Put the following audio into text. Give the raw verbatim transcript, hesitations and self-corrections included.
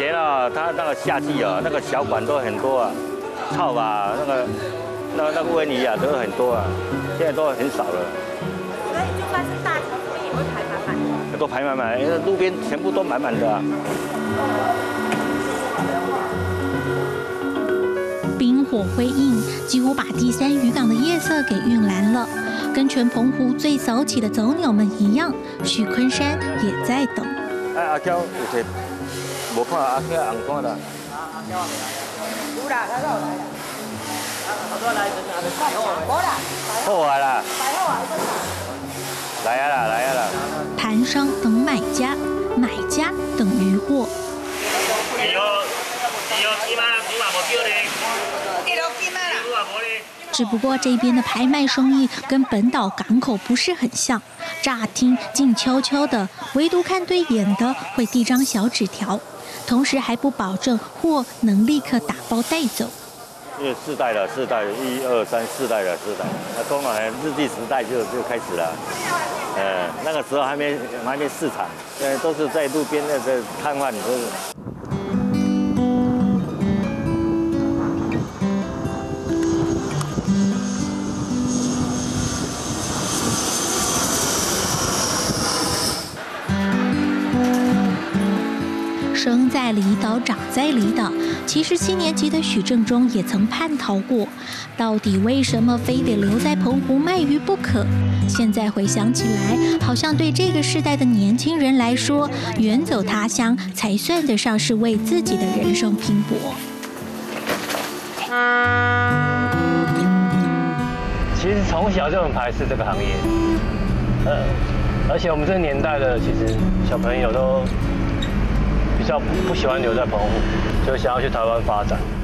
前啊，它那个夏季啊，那个小馆都很多啊，草啊，那个那那个温鱼啊，都很多啊，现在都很少了。 所以就算是大小火也会排满满。 都排满满，因为路边全部都满满的啊。 冰火辉映，几乎把第三渔港的夜色给晕蓝了。跟全澎湖最早起的早鸟们一样，许昆山也在等。 哎，阿娇有谁？无看阿娇红看啦。 有啦，他都有来啦。好多来，好啦， 好啊啦。 来好啊， 来啊啦，来啊啦。 盘商等买家，买家等渔获。只不过这边的拍卖生意跟本岛港口不是很像，乍听静悄悄的，唯独看对眼的会递张小纸条，同时还不保证货能立刻打包带走。 因为四代了，四代，一二三四代了，四代。那通常日据时代就就开始了，呃，那个时候还没还没市场，呃，都是在路边那个摊贩都是。 生在离岛，长在离岛。其实七年级的许正中也曾叛逃过，到底为什么非得留在澎湖卖鱼不可？现在回想起来，好像对这个世代的年轻人来说，远走他乡才算得上是为自己的人生拼搏。 其实从小就很排斥这个行业，呃，而且我们这个年代的，其实小朋友都比较不喜欢留在澎湖，就想要去台湾发展。